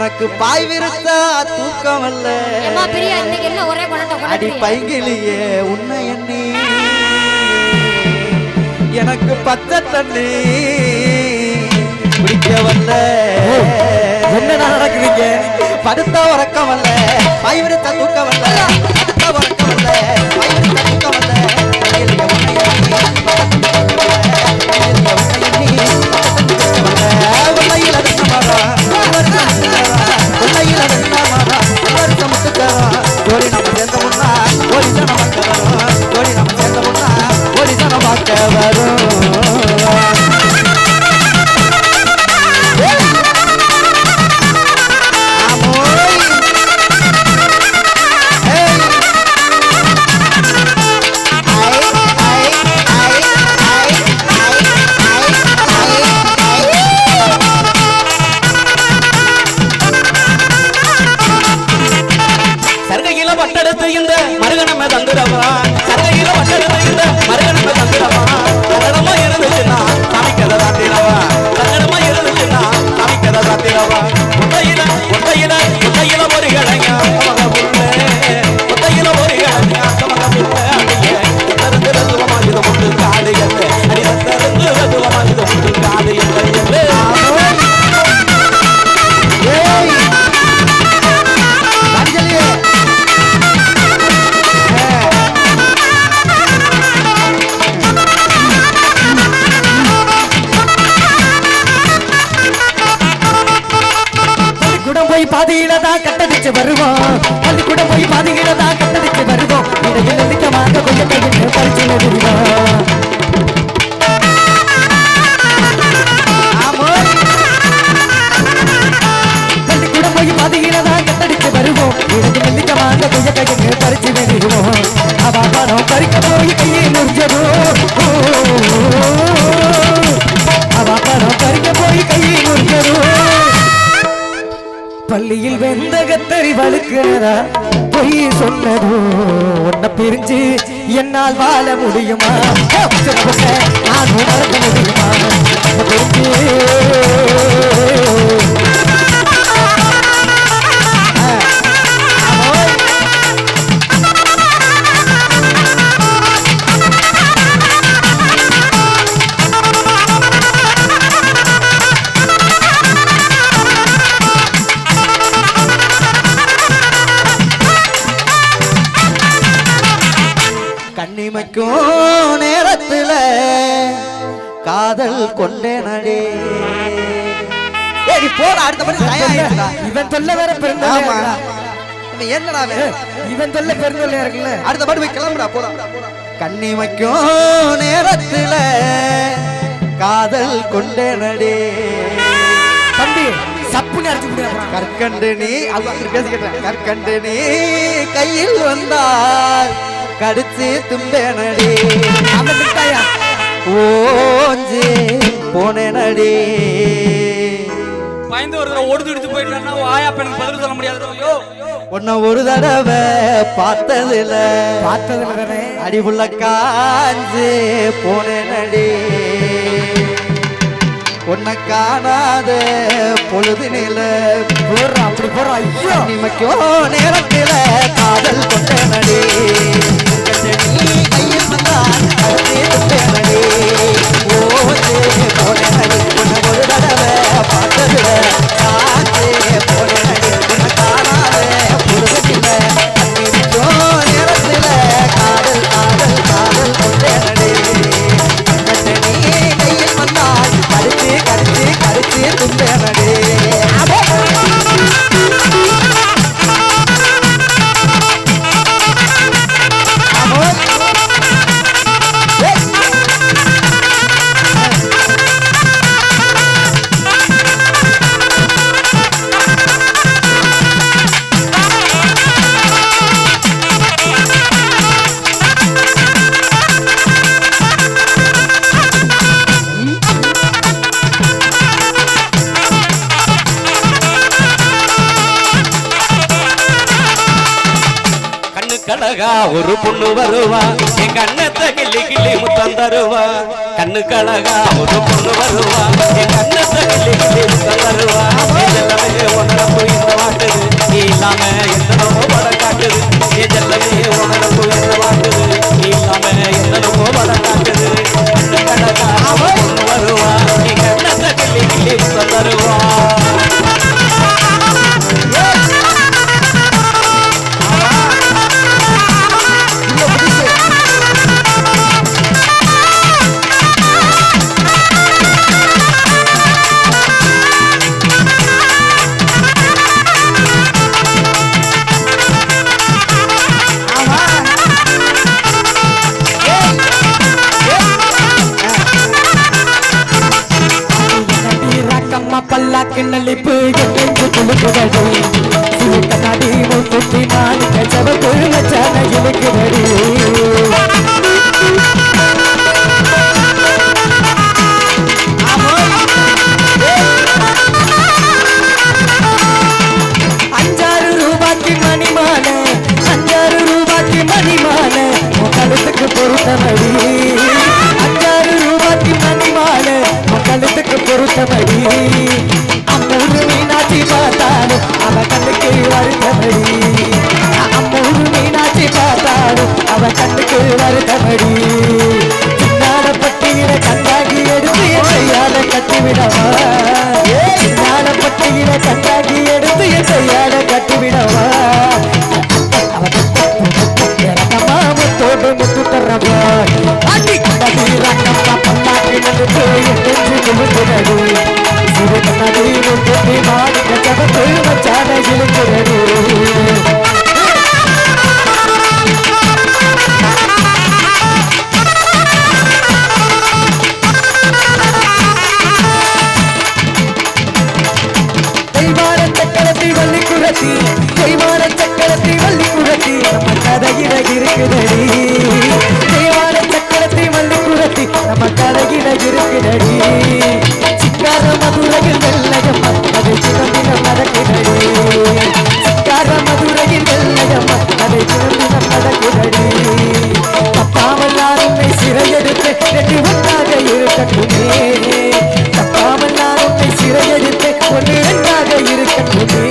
எனக்கு பாய் விருத்தா தூக்கம் அல்ல அடி பைங்கிலியே உன்னை எண்ணி எனக்கு பச்சை தண்ணி குடிக்க வல்ல என்ன நடக்குறீங்க படுத்த உறக்கம் அல்ல பாய் விருத்தா தூக்கம் அல்ல படுத்த உறக்கம் அல்ல பாய் விருத்தா தூக்கம் அல்ல பள்ளியில் வெந்த கத்தரி வழுக்கிறதா பொய் சொன்னதோ உன்னை பிரிஞ்சு என்னால் வாழ முடியுமா நான் உணர்த்த முடியுமா கண்ணிமைக்கும் நேரத்துல காதல் கொண்டேனடே ஏடி போற அடுத்த படி தயாரா இவன் தொல்ல வேற பெருந்தோல்ல இவன் என்னடா இவன் தொல்ல பெருந்தோல்ல இருக்குல்ல அடுத்த படி போய் கிளம்புடா போடா கண்ணிமைக்கும் நேரத்துல காதல் கொண்டேனடே தம்பி சப்புன்னு அடிச்சு விடுறா கற்கண்டு நீ அது பேசிக்கிட்டேன் கற்கண்டு நீ கையில் வந்தால் கடிச்சு தும்பேனடி ஓஞ்சி போனேனடி பயந்து ஒரு தடவை ஓடுது எடுத்து போயிட்டா ஆயா பெண்ணுக்கு பதில் சொல்ல முடியாது உன்னை ஒரு தடவை பார்த்ததுல அடிவுள்ள காஞ்சு போனேனடி உன்னை காணாத பொழுதினில அப்படி போற ஐயோ நிமைக்கோ நேரத்தில காதல் கொண்டேனடி கையில் வந்தான் போனேனடி உன்னை ஒரு தடவை பார்த்ததுல காஞ்சு போனேனடி உன்னை காணாத பொழுதினில நிமைக்கோ நேரத்தில காதல் காதல் காதல் கொண்டேனடி கையில் வந்தான் கடிச்சு கடிச்சு கடிச்சு தும்பேனடி கணக்கழகா ஒரு பொண்ணு வருவா என் கண்ணத்தை கிள்ளி கிள்ளி முத்தம் தருவா கண்ணுக்கழகா ஒரு பொண்ணு வருவா என் கண்ணத்தை கிள்ளி கிள்ளி முத்தம் தருவா எல்லாமே உணரப்பு இந்த வாட்டுது நீ இல்லாம எந்தனமோ படம் காட்டுது எல்லாமே உணரப்பு இந்த வாட்டுது நீ இல்லாம எந்தனமோ படம் காட்டுது கண்ணுக்கழகா ஒரு பொண்ணு வருவா என் கண்ணத்தை கிள்ளி கிள்ளி முத்தம் தருவா பல்லாக்கு நலிப்பு எங்கெங்கு குலுக்குதடி சிறு கண்ணாடி முத்துத்தி மாணிக்க சவப்பு மச்சான இழுக்குதடி அஞ்சாறு ரூபாய்க்கு மணிமால 5 ரூபாய்க்கு மணிமால கழுத்துக்கு பொருத்தமடி 5 ரூபாய்க்கு மணிமால கழுத்துக்கு பொருத்தமடி அம்மூரு மீனாட்சி பார்த்தாலும் அவ கண்ணுக்கு வருத்தமடி அம்மூரு மீனாட்சி பார்த்தாலும் அவ கண்ணுக்கு வருத்தமடி சின்னாட பட்டியில கண்டாகி எடுத்து எத்தையால கட்டிவிடவா சின்னாட பட்டியில கண்டாகி எடுத்து எத்தையால கட்டிவிடவா அவ முத்தோடு முத்து தரவா அடி கண்டது ரங்கம்மா பல்லாக்கி நடுப்பு எங்கெஞ்சு குலுக்குதடி சிறு கண்ணாடி முத்துத்தி மாணிக்க சவப்பு மச்சான இழுக்குதடி தெய்வான சக்கரத்தை வள்ளி குரத்தி நம்ம கதையில இருக்குதடி தெய்வான சக்கரத்தை வள்ளி குரத்தி நம்ம கதையில இருக்குதடி சிக்கார மதுரையில் வெள்ளயம் அதை தினந்தினம் நடக்குதடி சிக்கார மதுரையில் வெள்ளயம் அதை தினந்தினம் நடக்குதடி தப்பாமல் உன்னை சிறையெடுத்து 2 ஒன்றாக இருக்கட்டுமே தப்பாமல் உன்னை சிறையெடுத்து 1 2ஆக இருக்கட்டுமே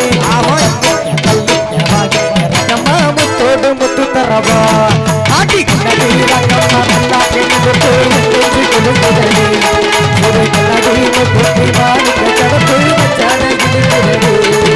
முத்தோடு முத்து தரவா ஆட்டி கண்ணடி ரங்கம்மா பல்லாக்கி நடுப்பு எங்கெஞ்சு குலுக்குதடி சிறு கண்ணடி முத்துத்தி மாணிக்க சவப்பு மச்சான இழுக்குதடி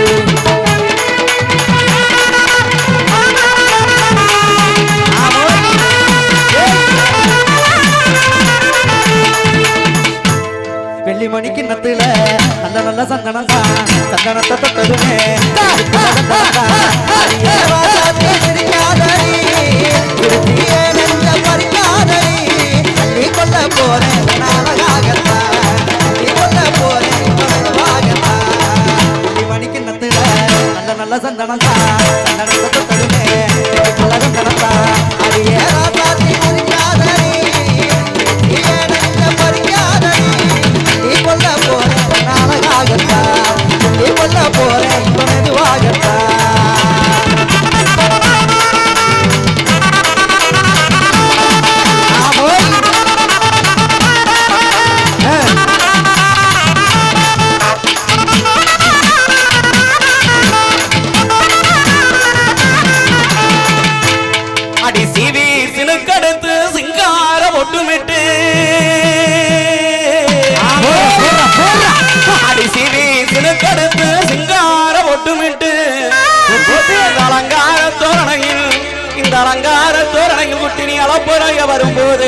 வெள்ளி மணிக்கு நத்துல நல்ல நல்ல சந்தனம் தான் சந்தனத்தை தொட்டதுமே மணிக்கு நத்துல நல்ல நல்ல சந்தனம் தான் சந்தனத்தை தொட்டதுமே நல்ல சந்தனம் தான் அடியே போறேன் இப்ப மெதுவாகத்தான் அடி சிவி சினுக்கடுத்து சிங்கார ஒட்டுமிட்டு அடி சிவி சினுக்கடுத்து சிங்கார ஒட்டுமிட்டு அலங்கார தோரணையில் இந்த அலங்கார தோரணையில் குட்டினி அளப்புறைய வரும்போது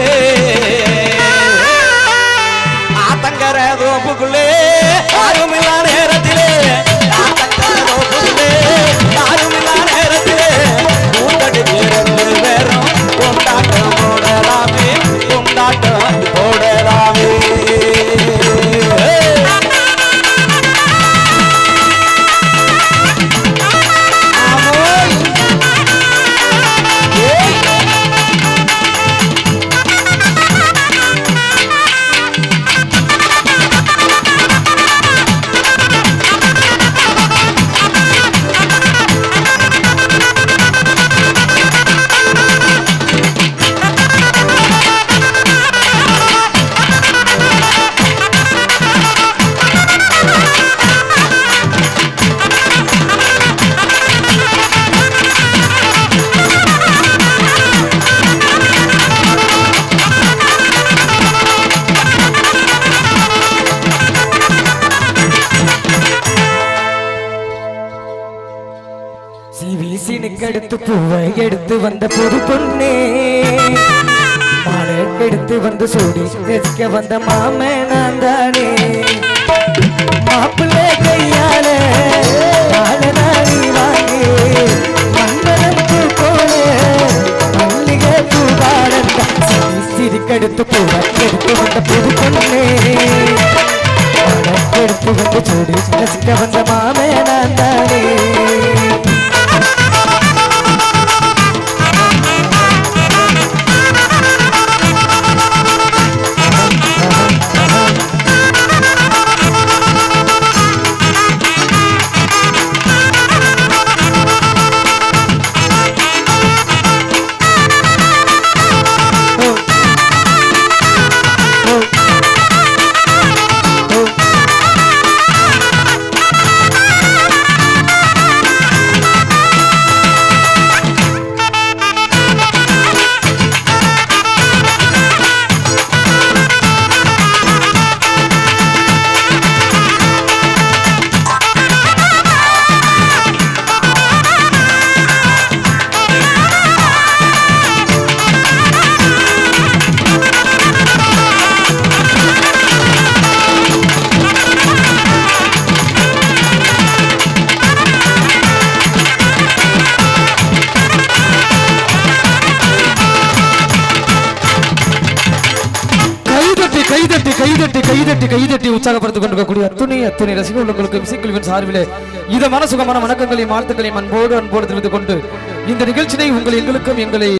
ஆத்தங்கர தோப்புக்குள்ளே யாருமில்லா நேரத்திலே ஆத்தங்கர தோப்புக்குள்ளே யாருமில்லா நேரத்திலே கூட்டடிச்சு 2 பேரும் கொண்டாட்டம் போடலாமே கொண்டாட்டம் போடலாமே சீனுக்கு எடுத்து பூவை எடுத்து வந்த புது பொண்ணே மாலை எடுத்து வந்து சூடி ரசிக்க வந்த மாமே நான் தானே மாப்பிள்ளை கையால நாளி வாங்கி மன்னரம் பூ போல மல்லிகை பூ பாடந்த சிரிக்கெடுத்து பூவை எடுத்து வந்த புது பொண்ணே எடுத்து வந்து சூடி ரசிக்க வந்த மாமே நான் தானே கைதட்டி உற்சாகப்படுத்திக் கொண்டிருக்கக்கூடிய அத்துணை ரசிக உள்ளங்களுக்கு இசைக்குழுவின் சார்பிலே இதமான சுகமான வணக்கங்களையும் வாழ்த்துக்களையும் அன்போடு தெரிவித்துக் கொண்டு இந்த நிகழ்ச்சியை உங்கள் எங்களுக்கும் எங்களை